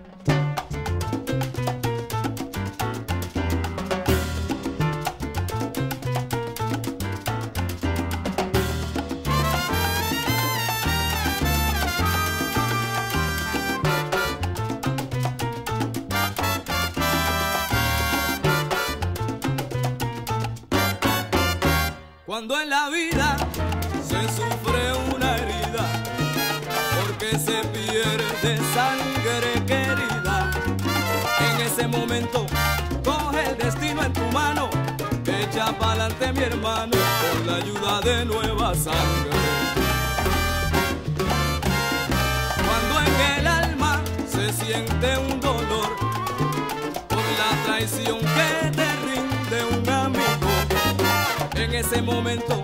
Cuando en la vida se sufre una herida, porque se pierde sangre querida, en ese momento coge el destino en tu mano, echa pa'lante mi hermano, con la ayuda de nueva sangre. Cuando en el alma se siente un dolor por la traición que te rinde un amigo, en ese momento